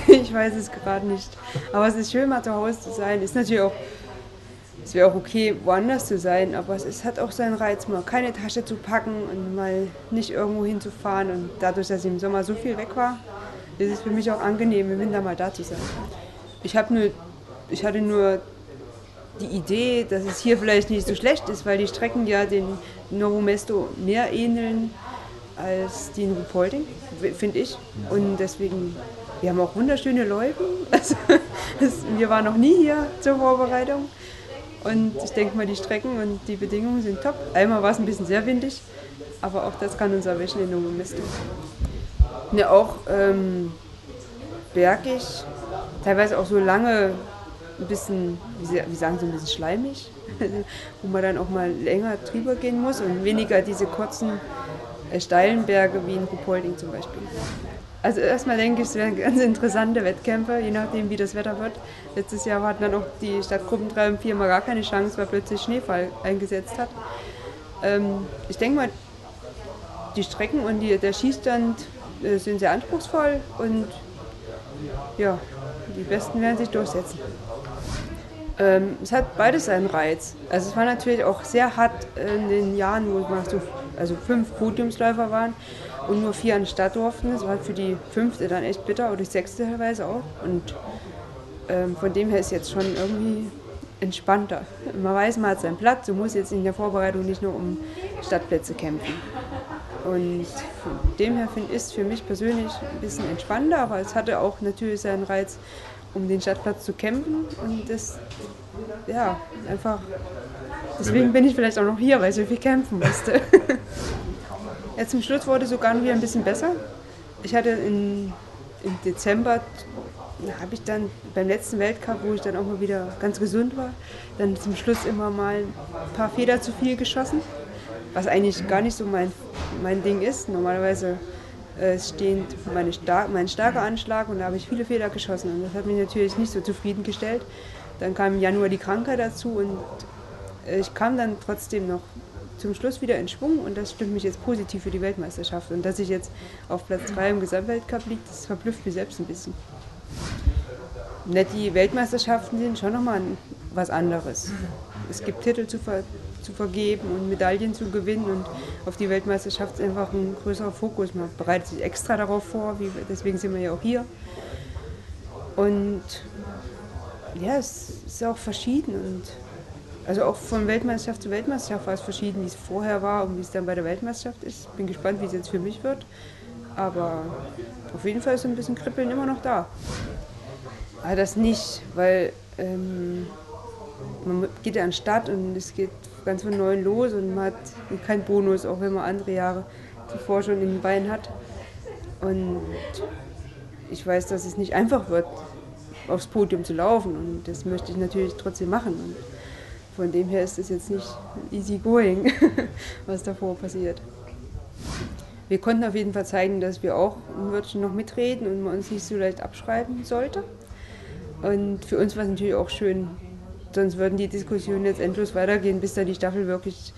Ich weiß es gerade nicht. Aber es ist schön, mal zu Hause zu sein. Ist natürlich auch, es wäre auch okay, woanders zu sein, aber hat auch seinen Reiz, mal keine Tasche zu packen und mal nicht irgendwo hinzufahren. Und dadurch, dass ich im Sommer so viel weg war, ist es für mich auch angenehm, im Winter mal da zu sein. Ich habe nur, ich hatte nur die Idee, dass es hier vielleicht nicht so schlecht ist, weil die Strecken ja den Novo Mesto mehr ähneln als die in Ruhpolding, finde ich. Und deswegen, wir haben auch wunderschöne Loipen. Also, wir waren noch nie hier zur Vorbereitung. Und ich denke mal, die Strecken und die Bedingungen sind top. Einmal war es ein bisschen sehr windig, aber auch das kann uns erwischen in Novo Mesto. Ja, auch bergig, teilweise auch so lange ein bisschen, wie sagen Sie, ein bisschen schleimig, wo man dann auch mal länger drüber gehen muss und weniger diese kurzen, steilen Berge wie in Ruhpolding zum Beispiel. Also erstmal denke ich, es wären ganz interessante Wettkämpfe, je nachdem wie das Wetter wird. Letztes Jahr hatten dann auch die Stadtgruppen 3 und 4 mal gar keine Chance, weil plötzlich Schneefall eingesetzt hat. Ich denke mal, die Strecken und der Schießstand sind sehr anspruchsvoll und ja, die Besten werden sich durchsetzen. Es hat beides seinen Reiz. Also es war natürlich auch sehr hart in den Jahren, wo wir so, also 5 Podiumsläufer waren und nur 4 an den Start durften. Das war für die 5. dann echt bitter oder die 6. teilweise auch. Und von dem her ist jetzt schon irgendwie entspannter. Man weiß, man hat seinen Platz und muss jetzt in der Vorbereitung nicht nur um Startplätze kämpfen. Und von dem her finde ich es für mich persönlich ein bisschen entspannter, aber es hatte auch natürlich seinen Reiz, um den Stadtplatz zu kämpfen. Und das, ja, einfach, deswegen bin ich vielleicht auch noch hier, weil ich so viel kämpfen musste. Ja, zum Schluss wurde es sogar noch wieder ein bisschen besser. Ich hatte im Dezember, habe ich dann beim letzten Weltcup, wo ich dann auch mal wieder ganz gesund war, dann zum Schluss immer mal ein paar Feder zu viel geschossen, was eigentlich gar nicht so mein Ding ist. Normalerweise steht mein starker Anschlag und da habe ich viele Fehler geschossen und das hat mich natürlich nicht so zufriedengestellt. Dann kam im Januar die Krankheit dazu und ich kam dann trotzdem noch zum Schluss wieder in Schwung und das stimmt mich jetzt positiv für die Weltmeisterschaft. Und dass ich jetzt auf Platz 3 im Gesamtweltcup liege, das verblüfft mich selbst ein bisschen. Die Weltmeisterschaften sind schon nochmal was anderes. Es gibt Titel zu vergeben und Medaillen zu gewinnen und auf die Weltmeisterschaft ist einfach ein größerer Fokus. Man bereitet sich extra darauf vor, deswegen sind wir ja auch hier. Und ja, es ist auch verschieden und also auch von Weltmeisterschaft zu Weltmeisterschaft war es verschieden, wie es vorher war und wie es dann bei der Weltmeisterschaft ist. Bin gespannt, wie es jetzt für mich wird. Aber auf jeden Fall ist so ein bisschen Kribbeln immer noch da. Aber das nicht, weil man geht ja an den Start und es geht ganz von neuem los und man hat keinen Bonus, auch wenn man andere Jahre zuvor schon in den Beinen hat. Und ich weiß, dass es nicht einfach wird, aufs Podium zu laufen und das möchte ich natürlich trotzdem machen. Und von dem her ist es jetzt nicht easy going, was davor passiert. Wir konnten auf jeden Fall zeigen, dass wir auch im Wörtchen noch mitreden und man uns nicht so leicht abschreiben sollte. Und für uns war es natürlich auch schön, sonst würden die Diskussionen jetzt endlos weitergehen, bis da die Staffel wirklich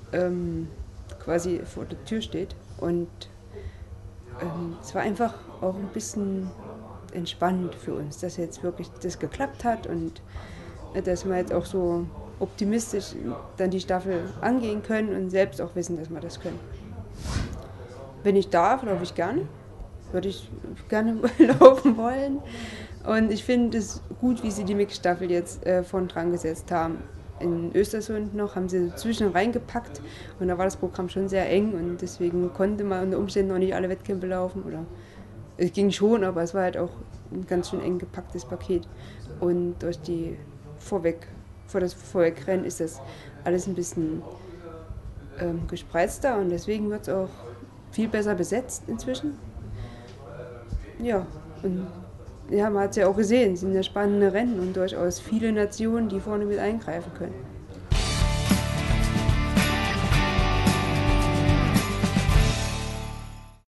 quasi vor der Tür steht. Und es war einfach auch ein bisschen entspannend für uns, dass jetzt wirklich das geklappt hat und dass wir jetzt auch so optimistisch dann die Staffel angehen können und selbst auch wissen, dass wir das können. Wenn ich darf, laufe ich gerne. Würde ich gerne laufen wollen. Und ich finde es gut, wie sie die Mixstaffel jetzt vorn dran gesetzt haben. In Östersund noch haben sie zwischen reingepackt und da war das Programm schon sehr eng und deswegen konnte man unter Umständen noch nicht alle Wettkämpfe laufen. Oder es ging schon, aber es war halt auch ein ganz schön eng gepacktes Paket. Und durch vor das Vorwegrennen ist das alles ein bisschen gespreizter und deswegen wird es auch viel besser besetzt inzwischen. Ja, und ja, man hat es ja auch gesehen, es sind ja spannende Rennen und durchaus viele Nationen, die vorne mit eingreifen können.